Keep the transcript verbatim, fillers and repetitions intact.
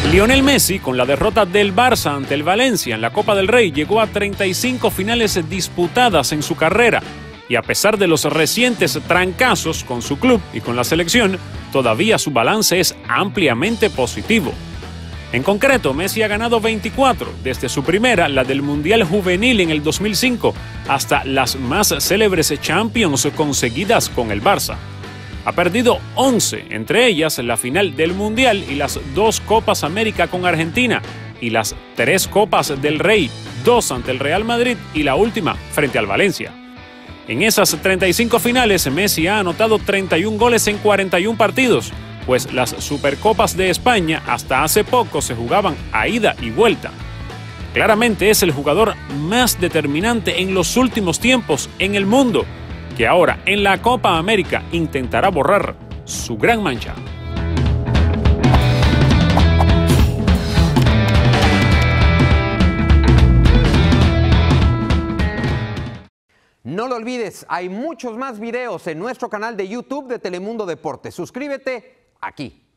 Lionel Messi, con la derrota del Barça ante el Valencia en la Copa del Rey, llegó a treinta y cinco finales disputadas en su carrera. Y a pesar de los recientes trancazos con su club y con la selección, todavía su balance es ampliamente positivo. En concreto, Messi ha ganado veinticuatro, desde su primera, la del Mundial Juvenil en el dos mil cinco, hasta las más célebres Champions conseguidas con el Barça. Ha perdido once, entre ellas la final del Mundial y las dos Copas América con Argentina, y las tres Copas del Rey, dos ante el Real Madrid y la última frente al Valencia. En esas treinta y cinco finales, Messi ha anotado treinta y un goles en cuarenta y un partidos, pues las Supercopas de España hasta hace poco se jugaban a ida y vuelta. Claramente es el jugador más determinante en los últimos tiempos en el mundo, que ahora en la Copa América intentará borrar su gran mancha. No lo olvides, hay muchos más videos en nuestro canal de YouTube de Telemundo Deportes. Suscríbete aquí.